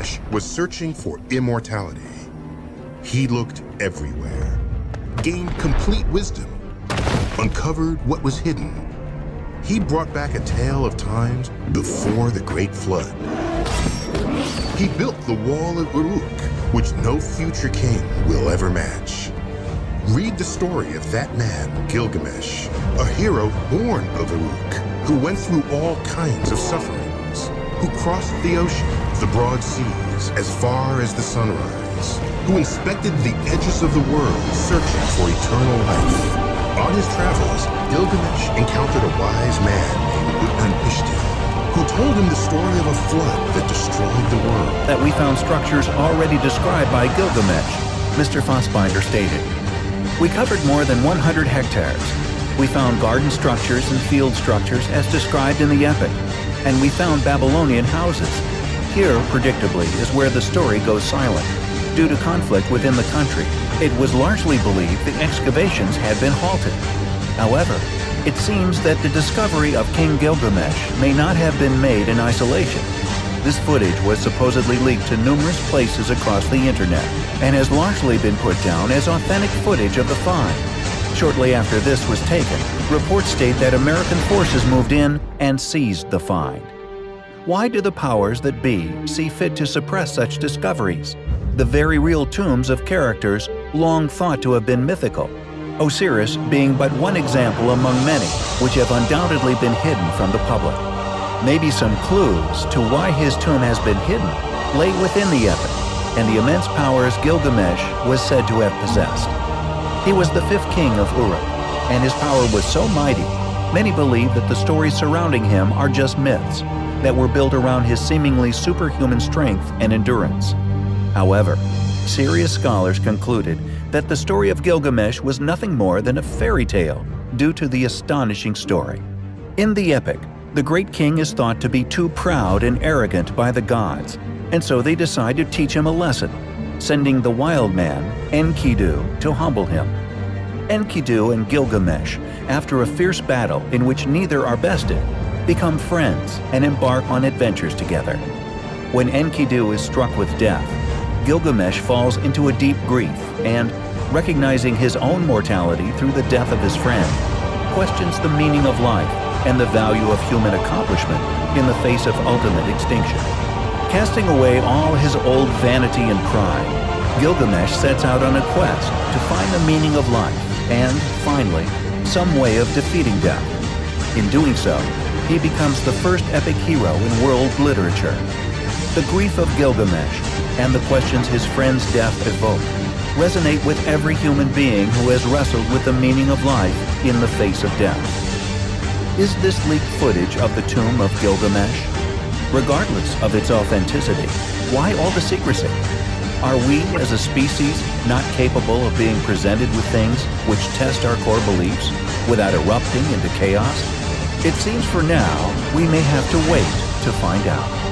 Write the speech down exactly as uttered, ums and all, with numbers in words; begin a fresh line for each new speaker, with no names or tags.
Gilgamesh was searching for immortality. He looked everywhere, gained complete wisdom, uncovered what was hidden. He brought back a tale of times before the Great Flood. He built the Wall of Uruk, which no future king will ever match. Read the story of that man, Gilgamesh, a hero born of Uruk, who went through all kinds of sufferings, who crossed the ocean, the broad seas, as far as the sunrise, who inspected the edges of the world, searching for eternal life. On his travels, Gilgamesh encountered a wise man named Utnapishtim, who told him the story of a flood that destroyed the world.
That we found structures already described by Gilgamesh, Mister Fassbinder stated. We covered more than one hundred hectares. We found garden structures and field structures as described in the epic, and we found Babylonian houses. Here, predictably, is where the story goes silent. Due to conflict within the country, it was largely believed the excavations had been halted. However, it seems that the discovery of King Gilgamesh may not have been made in isolation. This footage was supposedly leaked to numerous places across the internet and has largely been put down as authentic footage of the find. Shortly after this was taken, reports state that American forces moved in and seized the find. Why do the powers that be see fit to suppress such discoveries? The very real tombs of characters long thought to have been mythical, Osiris being but one example among many which have undoubtedly been hidden from the public. Maybe some clues to why his tomb has been hidden lay within the epic and the immense powers Gilgamesh was said to have possessed. He was the fifth king of Uruk, and his power was so mighty, many believe that the stories surrounding him are just myths that were built around his seemingly superhuman strength and endurance. However, serious scholars concluded that the story of Gilgamesh was nothing more than a fairy tale due to the astonishing story. In the epic, the great king is thought to be too proud and arrogant by the gods, and so they decide to teach him a lesson, sending the wild man, Enkidu, to humble him. Enkidu and Gilgamesh, after a fierce battle in which neither are bested, become friends and embark on adventures together. When Enkidu is struck with death, Gilgamesh falls into a deep grief and, recognizing his own mortality through the death of his friend, questions the meaning of life and the value of human accomplishment in the face of ultimate extinction. Casting away all his old vanity and pride, Gilgamesh sets out on a quest to find the meaning of life and, finally, some way of defeating death. In doing so, he becomes the first epic hero in world literature. The grief of Gilgamesh and the questions his friend's death evoked resonate with every human being who has wrestled with the meaning of life in the face of death. Is this leaked footage of the tomb of Gilgamesh? Regardless of its authenticity, why all the secrecy? Are we, as a species, not capable of being presented with things which test our core beliefs without erupting into chaos? It seems for now we may have to wait to find out.